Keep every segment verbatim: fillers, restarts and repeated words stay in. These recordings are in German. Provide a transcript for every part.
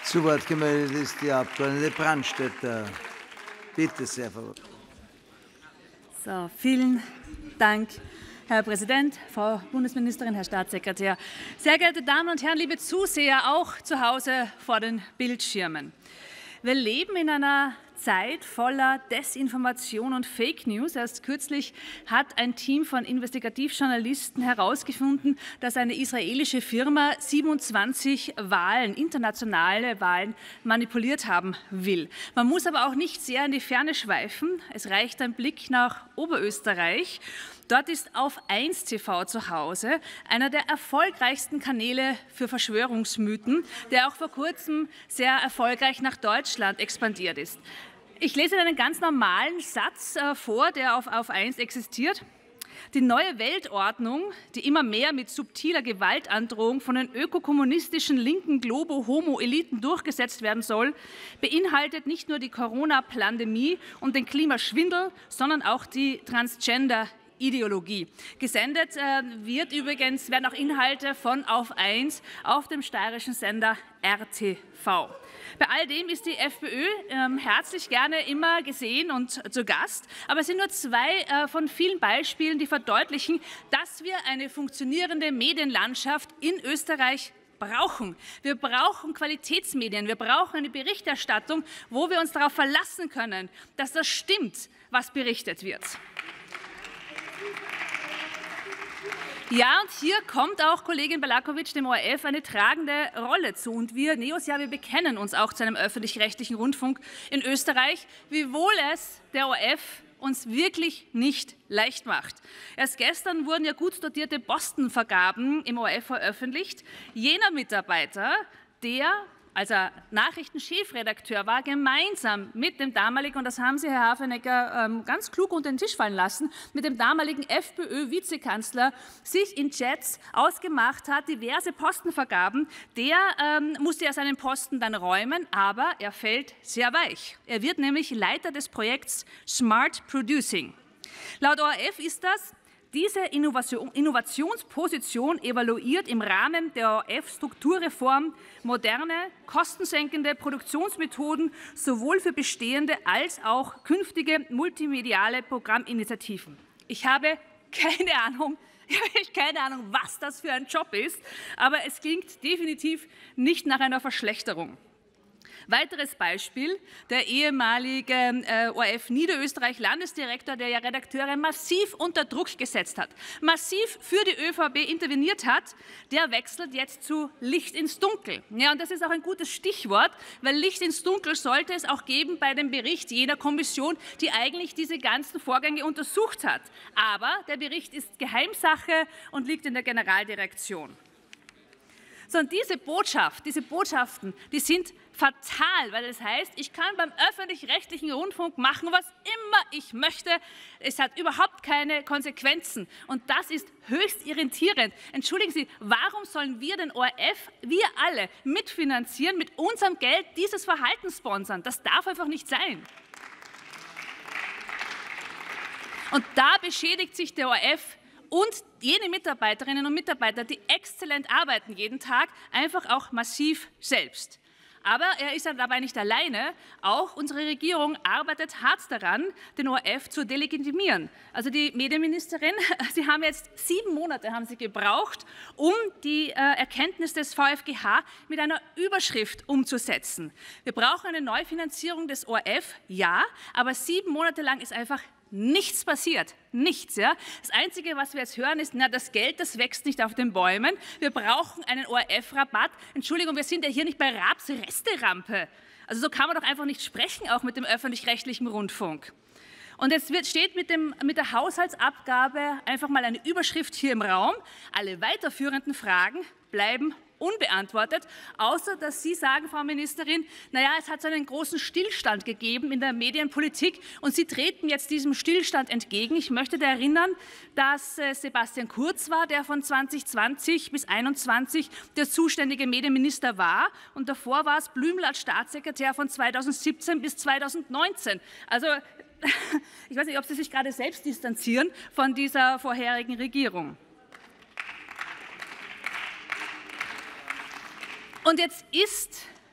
Zu Wort gemeldet ist die Abgeordnete Brandstätter. Bitte sehr, Frau. So, vielen Dank, Herr Präsident, Frau Bundesministerin, Herr Staatssekretär. Sehr geehrte Damen und Herren, liebe Zuseher, auch zu Hause vor den Bildschirmen. Wir leben in einer Zeit voller Desinformation und Fake News. Erst kürzlich hat ein Team von Investigativjournalisten herausgefunden, dass eine israelische Firma siebenundzwanzig Wahlen, internationale Wahlen, manipuliert haben will. Man muss aber auch nicht sehr in die Ferne schweifen. Es reicht ein Blick nach Oberösterreich. Dort ist Auf eins T V zu Hause, einer der erfolgreichsten Kanäle für Verschwörungsmythen, der auch vor kurzem sehr erfolgreich nach Deutschland expandiert ist. Ich lese einen ganz normalen Satz äh, vor, der auf Auf eins existiert. Die neue Weltordnung, die immer mehr mit subtiler Gewaltandrohung von den ökokommunistischen linken Globo-Homo-Eliten durchgesetzt werden soll, beinhaltet nicht nur die Corona-Pandemie und den Klimaschwindel, sondern auch die Transgender Ideologie. Gesendet äh, wird übrigens, werden auch Inhalte von Auf eins auf dem steirischen Sender R T V. Bei all dem ist die FPÖ äh, herzlich gerne immer gesehen und zu Gast. Aber es sind nur zwei äh, von vielen Beispielen, die verdeutlichen, dass wir eine funktionierende Medienlandschaft in Österreich brauchen. Wir brauchen Qualitätsmedien, wir brauchen eine Berichterstattung, wo wir uns darauf verlassen können, dass das stimmt, was berichtet wird. Ja, und hier kommt auch Kollegin Balakovic dem O R F eine tragende Rolle zu. Und wir Neos, ja, wir bekennen uns auch zu einem öffentlich-rechtlichen Rundfunk in Österreich, wiewohl es der O R F uns wirklich nicht leicht macht. Erst gestern wurden ja gut dotierte Postenvergaben im O R F veröffentlicht. Jener Mitarbeiter, der als er Nachrichtenchefredakteur war, gemeinsam mit dem damaligen, und das haben Sie, Herr Hafenecker, ähm, ganz klug unter den Tisch fallen lassen, mit dem damaligen FPÖ-Vizekanzler sich in Chats ausgemacht hat, diverse Postenvergaben. Der ähm, musste ja seinen Posten dann räumen, aber er fällt sehr weich. Er wird nämlich Leiter des Projekts Smart Producing. Laut O R F ist das Diese Innovation, Innovationsposition evaluiert im Rahmen der O R F-Strukturreform moderne, kostensenkende Produktionsmethoden sowohl für bestehende als auch künftige multimediale Programminitiativen. Ich habe keine Ahnung, ich habe keine Ahnung, was das für ein Job ist, aber es klingt definitiv nicht nach einer Verschlechterung. Weiteres Beispiel, der ehemalige äh, O R F Niederösterreich-Landesdirektor, der ja Redakteure massiv unter Druck gesetzt hat, massiv für die ÖVP interveniert hat, der wechselt jetzt zu Licht ins Dunkel. Ja, und das ist auch ein gutes Stichwort, weil Licht ins Dunkel sollte es auch geben bei dem Bericht jener Kommission, die eigentlich diese ganzen Vorgänge untersucht hat. Aber der Bericht ist Geheimsache und liegt in der Generaldirektion. So, und diese Botschaft, diese Botschaften, die sind fatal, weil es heißt, ich kann beim öffentlich-rechtlichen Rundfunk machen, was immer ich möchte. Es hat überhaupt keine Konsequenzen. Und das ist höchst irritierend. Entschuldigen Sie, warum sollen wir den O R F, wir alle, mitfinanzieren, mit unserem Geld dieses Verhalten sponsern? Das darf einfach nicht sein. Und da beschädigt sich der O R F und jene Mitarbeiterinnen und Mitarbeiter, die exzellent arbeiten jeden Tag, einfach auch massiv selbst. Aber er ist dabei nicht alleine. Auch unsere Regierung arbeitet hart daran, den O R F zu delegitimieren. Also die Medienministerin, Sie haben jetzt sieben Monate haben Sie gebraucht, um die äh, Erkenntnis des V f G H mit einer Überschrift umzusetzen. Wir brauchen eine Neufinanzierung des O R F, ja, aber sieben Monate lang ist einfach nichts passiert, nichts. Ja? Das Einzige, was wir jetzt hören, ist, na, das Geld, das wächst nicht auf den Bäumen. Wir brauchen einen O R F-Rabatt. Entschuldigung, wir sind ja hier nicht bei Raabs Resterampe. Also so kann man doch einfach nicht sprechen, auch mit dem öffentlich-rechtlichen Rundfunk. Und jetzt wird, steht mit, dem, mit der Haushaltsabgabe einfach mal eine Überschrift hier im Raum. Alle weiterführenden Fragen bleiben unbeantwortet, außer dass Sie sagen, Frau Ministerin, naja, es hat so einen großen Stillstand gegeben in der Medienpolitik und Sie treten jetzt diesem Stillstand entgegen. Ich möchte da erinnern, dass äh, Sebastian Kurz war, der von zwanzig zwanzig bis einundzwanzig der zuständige Medienminister war und davor war es Blümel als Staatssekretär von zweitausendsiebzehn bis zweitausendneunzehn. Also ich weiß nicht, ob Sie sich gerade selbst distanzieren von dieser vorherigen Regierung. Und jetzt ist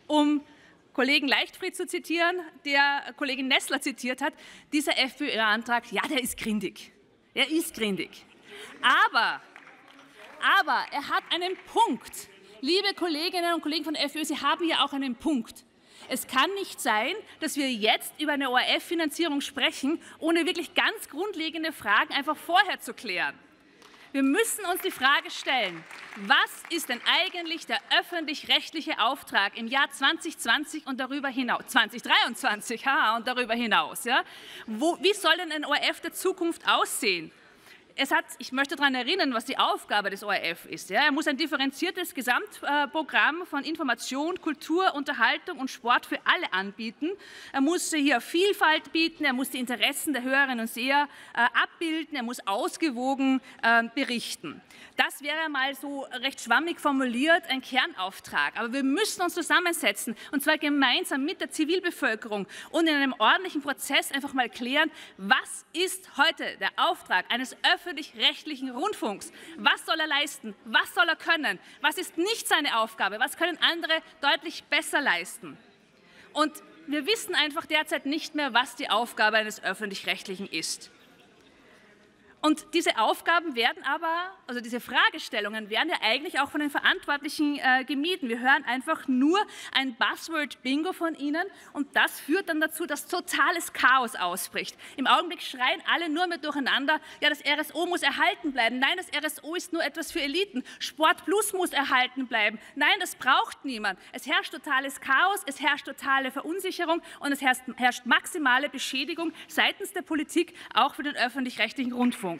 um Kollegen Leichtfried zu zitieren, der Kollegin Nessler zitiert hat, dieser FPÖ-Antrag, ja, der ist grindig. Er ist grindig. Aber, aber er hat einen Punkt. Liebe Kolleginnen und Kollegen von der FPÖ, Sie haben hier auch einen Punkt. Es kann nicht sein, dass wir jetzt über eine O R F-Finanzierung sprechen, ohne wirklich ganz grundlegende Fragen einfach vorher zu klären. Wir müssen uns die Frage stellen, was ist denn eigentlich der öffentlich-rechtliche Auftrag im Jahr zwanzig zwanzig und darüber hinaus, zwanzig dreiundzwanzig haha, und darüber hinaus? Ja? Wo, wie soll denn ein O R F der Zukunft aussehen? Es hat, ich möchte daran erinnern, was die Aufgabe des O R F ist. Ja, er muss ein differenziertes Gesamtprogramm von Information, Kultur, Unterhaltung und Sport für alle anbieten. Er muss hier Vielfalt bieten, er muss die Interessen der Hörerinnen und Seher äh, abbilden, er muss ausgewogen äh, berichten. Das wäre mal so recht schwammig formuliert ein Kernauftrag. Aber wir müssen uns zusammensetzen, und zwar gemeinsam mit der Zivilbevölkerung und in einem ordentlichen Prozess einfach mal klären, was ist heute der Auftrag eines öffentlichen öffentlich-rechtlichen Rundfunks. Was soll er leisten? Was soll er können? Was ist nicht seine Aufgabe? Was können andere deutlich besser leisten? Und wir wissen einfach derzeit nicht mehr, was die Aufgabe eines öffentlich-rechtlichen ist. Und diese Aufgaben werden aber, also diese Fragestellungen werden ja eigentlich auch von den Verantwortlichen äh, gemieden. Wir hören einfach nur ein Buzzword-Bingo von ihnen, und das führt dann dazu, dass totales Chaos ausbricht. Im Augenblick schreien alle nur mehr durcheinander, ja, das R S O muss erhalten bleiben. Nein, das R S O ist nur etwas für Eliten. Sport Plus muss erhalten bleiben. Nein, das braucht niemand. Es herrscht totales Chaos, es herrscht totale Verunsicherung und es herrscht, herrscht maximale Beschädigung seitens der Politik, auch für den öffentlich-rechtlichen Rundfunk.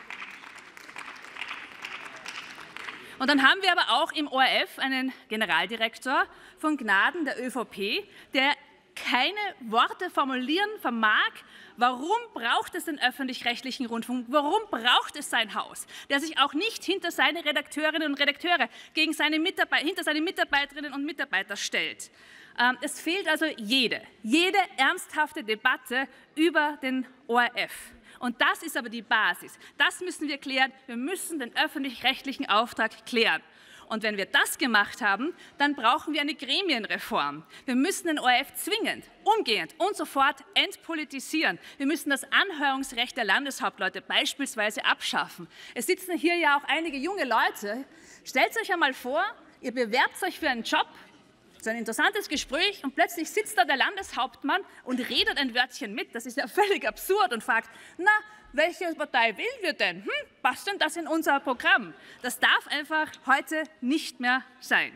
Und dann haben wir aber auch im O R F einen Generaldirektor von Gnaden der ÖVP, der keine Worte formulieren vermag, warum braucht es den öffentlich-rechtlichen Rundfunk, warum braucht es sein Haus, der sich auch nicht hinter seine Redakteurinnen und Redakteure, gegen seine Mitarbeiter, hinter seine Mitarbeiterinnen und Mitarbeiter stellt. Es fehlt also jede, jede ernsthafte Debatte über den O R F. Und das ist aber die Basis. Das müssen wir klären. Wir müssen den öffentlich-rechtlichen Auftrag klären. Und wenn wir das gemacht haben, dann brauchen wir eine Gremienreform. Wir müssen den O R F zwingend, umgehend und sofort entpolitisieren. Wir müssen das Anhörungsrecht der Landeshauptleute beispielsweise abschaffen. Es sitzen hier ja auch einige junge Leute. Stellt euch einmal vor, ihr bewerbt euch für einen Job, so ein interessantes Gespräch, und plötzlich sitzt da der Landeshauptmann und redet ein Wörtchen mit. Das ist ja völlig absurd, und fragt, na, welche Partei wählen wir denn? Hm, passt denn das in unser Programm? Das darf einfach heute nicht mehr sein.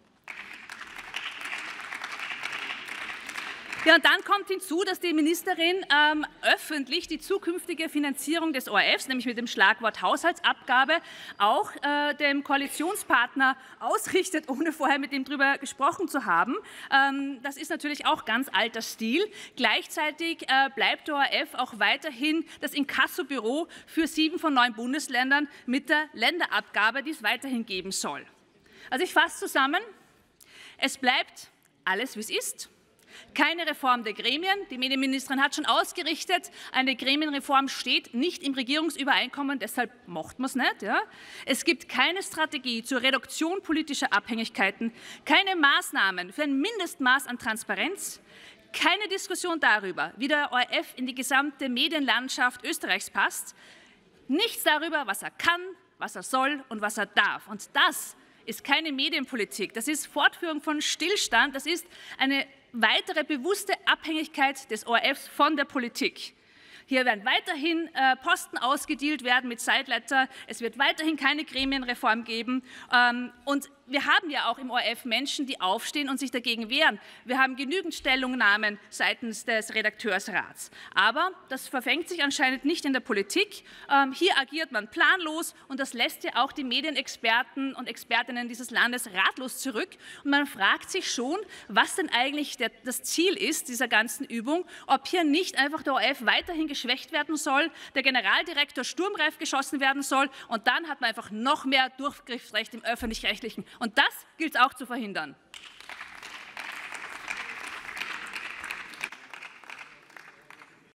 Ja, und dann kommt hinzu, dass die Ministerin ähm, öffentlich die zukünftige Finanzierung des O R Fs, nämlich mit dem Schlagwort Haushaltsabgabe, auch äh, dem Koalitionspartner ausrichtet, ohne vorher mit ihm darüber gesprochen zu haben. Ähm, das ist natürlich auch ganz alter Stil. Gleichzeitig äh, bleibt der O R F auch weiterhin das Inkassobüro für sieben von neun Bundesländern mit der Länderabgabe, die es weiterhin geben soll. Also ich fasse zusammen, es bleibt alles, wie es ist. Keine Reform der Gremien. Die Medienministerin hat schon ausgerichtet, eine Gremienreform steht nicht im Regierungsübereinkommen, deshalb macht man es nicht. Ja. Es gibt keine Strategie zur Reduktion politischer Abhängigkeiten, keine Maßnahmen für ein Mindestmaß an Transparenz, keine Diskussion darüber, wie der O R F in die gesamte Medienlandschaft Österreichs passt, nichts darüber, was er kann, was er soll und was er darf. Und das ist keine Medienpolitik, das ist Fortführung von Stillstand, das ist eine weitere bewusste Abhängigkeit des O R Fs von der Politik. Hier werden weiterhin äh, Posten ausgedealt werden mit Sideletter. Es wird weiterhin keine Gremienreform geben. Ähm, und wir haben ja auch im O R F Menschen, die aufstehen und sich dagegen wehren. Wir haben genügend Stellungnahmen seitens des Redakteursrats. Aber das verfängt sich anscheinend nicht in der Politik. Ähm, hier agiert man planlos, und das lässt ja auch die Medienexperten und Expertinnen dieses Landes ratlos zurück. Und man fragt sich schon, was denn eigentlich der, das Ziel ist dieser ganzen Übung, ob hier nicht einfach der O R F weiterhin geschwächt werden soll, der Generaldirektor sturmreif geschossen werden soll, und dann hat man einfach noch mehr Durchgriffsrecht im Öffentlich-Rechtlichen. Und das gilt es auch zu verhindern.